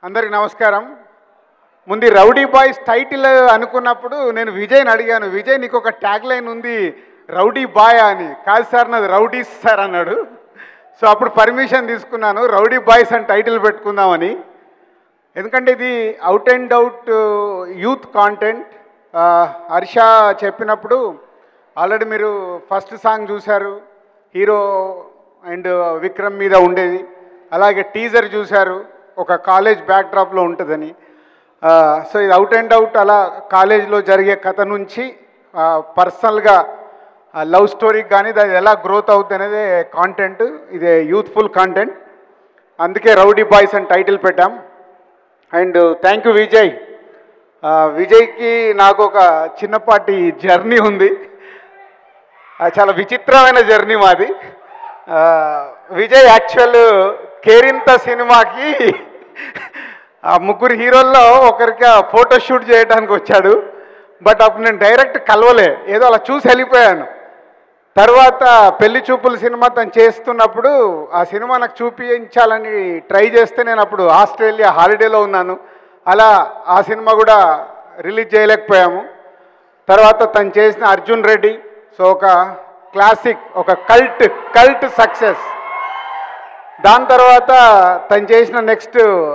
అందరికి నమస్కారం. ముందు రౌడీ బాయ్స్ టైటిల్ అనుకున్నప్పుడు నేను విజయ్ని అడిగాను, విజయ్ నీకు ఒక ట్యాగ్ లైన్ ఉంది రౌడీ బాయ్ అని. కాదు సార్ నాది రౌడీస్ సార్ అన్నాడు. సో అప్పుడు పర్మిషన్ తీసుకున్నాను రౌడీ బాయ్స్ అని టైటిల్ పెట్టుకుందామని. ఎందుకంటే ఇది out and out youth content. Harsha చెప్పినప్పుడు ఆల్రెడీ మీరు ఫస్ట్ సాంగ్ చూశారు, హీరో అండ్ విక్రమ్ మీద ఉండేది. అలాగే టీజర్ చూశారు, ఒక కాలేజ్ బ్యాక్డ్రాప్లో ఉంటుందని. సో ఇది అవుట్ అండ్ అవుట్ అలా కాలేజ్లో జరిగే కథ నుంచి పర్సనల్గా లవ్ స్టోరీకి కానీ అది ఎలా గ్రోత్ అవుతుంది అనేది కాంటెంట్. ఇది యూత్ఫుల్ కాంటెంట్, అందుకే రౌడీ బాయ్స్ అని టైటిల్ పెట్టాం. And thank you Vijay. విజయ్కి నాకు ఒక చిన్నపాటి జర్నీ ఉంది, చాలా విచిత్రమైన జర్నీ మాది. విజయ్ యాక్చువల్ కేరింత సినిమాకి ఆ ముగ్గురు హీరోల్లో ఒకరికి ఫోటోషూట్ చేయడానికి వచ్చాడు. బట్ అప్పుడు నేను డైరెక్ట్ కలవలే, ఏదో అలా చూసి వెళ్ళిపోయాను. తర్వాత పెళ్లి చూపుల సినిమా తను చేస్తున్నప్పుడు ఆ సినిమా నాకు చూపించాలని ట్రై చేస్తే నేను అప్పుడు ఆస్ట్రేలియా హాలిడేలో ఉన్నాను. అలా ఆ సినిమా కూడా రిలీజ్ చేయలేకపోయాము. తర్వాత తను చేసిన అర్జున్ రెడ్డి, సో ఒక క్లాసిక్, ఒక కల్ట్ సక్సెస్. దాని తర్వాత తను చేసిన next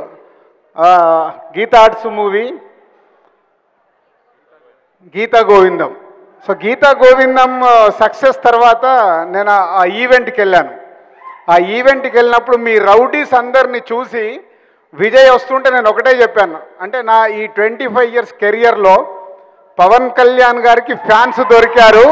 Geetha arts movie Geetha Govindam. So Geetha Govindam success తర్వాత నేను ఆ ఈవెంట్కి వెళ్ళాను. ఆ ఈవెంట్కి వెళ్ళినప్పుడు మీ రౌడీస్ అందరినీ చూసి విజయ్ వస్తుంటే నేను ఒకటే చెప్పాను, అంటే నా ఈ 25 years కెరియర్లో పవన్ కళ్యాణ్ గారికి ఫ్యాన్స్ దొరికారు.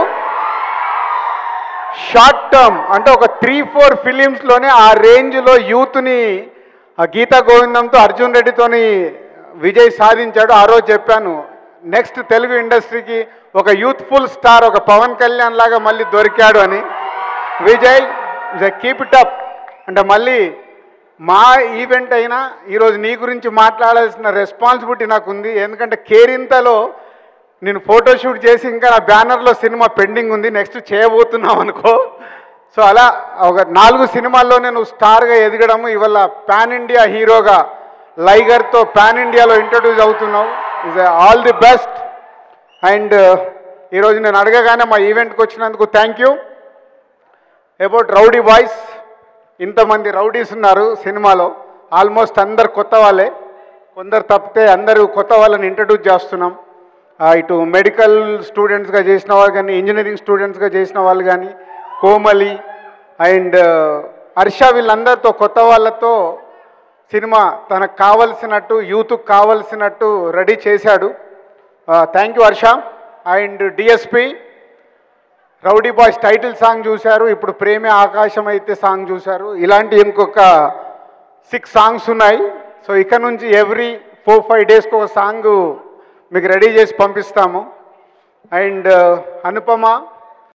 షార్ట్ టర్మ్ అంటే ఒక 3-4 ఫిలిమ్స్లోనే ఆ రేంజ్లో యూత్ని గీతా గోవిందంతో అర్జున్ రెడ్డితోని విజయ్ సాధించాడు. ఆ రోజు చెప్పాను నెక్స్ట్ తెలుగు ఇండస్ట్రీకి ఒక యూత్ఫుల్ స్టార్, ఒక పవన్ కళ్యాణ్ లాగా మళ్ళీ దొరికాడు అని. Vijay keep it up. అంటే మళ్ళీ మా ఈవెంట్ అయినా ఈరోజు నీ గురించి మాట్లాడాల్సిన రెస్పాన్సిబిలిటీ నాకు ఉంది. ఎందుకంటే కేరింతలో నేను ఫోటోషూట్ చేసి ఇంకా నా బ్యానర్లో సినిమా పెండింగ్ ఉంది, నెక్స్ట్ చేయబోతున్నాం అనుకో. సో అలా ఒక 4 సినిమాల్లో నేను స్టార్గా ఎదగడము, ఇవాళ పాన్ ఇండియా హీరోగా లైగర్తో పాన్ ఇండియాలో ఇంట్రడ్యూస్ అవుతున్నావు. Is all the best. And ఈరోజు నేను అడగగానే మా ఈవెంట్కి వచ్చినందుకు thank you. About rowdy boys, ఇంతమంది రౌడీస్ ఉన్నారు సినిమాలో, ఆల్మోస్ట్ అందరు కొత్త వాళ్ళే, కొందరు తప్పితే అందరూ కొత్త వాళ్ళని ఇంట్రడ్యూస్ చేస్తున్నాం. ఇటు మెడికల్ స్టూడెంట్స్గా చేసిన వాళ్ళు కానీ, ఇంజనీరింగ్ స్టూడెంట్స్గా చేసిన వాళ్ళు కానీ, కోమలి అండ్ హర్ష, వీళ్ళందరితో కొత్త వాళ్ళతో సినిమా తనకు కావలసినట్టు, యూత్కి కావలసినట్టు రెడీ చేశాడు. Thank you Harsha. And DSP, rowdy boys title song చూశారు, ఇప్పుడు ప్రేమే ఆకాశం అయితే సాంగ్ చూశారు. ఇలాంటి ఇంకొక 6 సాంగ్స్ ఉన్నాయి. సో ఇక్కడ నుంచి ఎవ్రీ 4-5 డేస్కి ఒక సాంగ్ మీకు రెడీ చేసి పంపిస్తాము. అండ్ అనుపమ,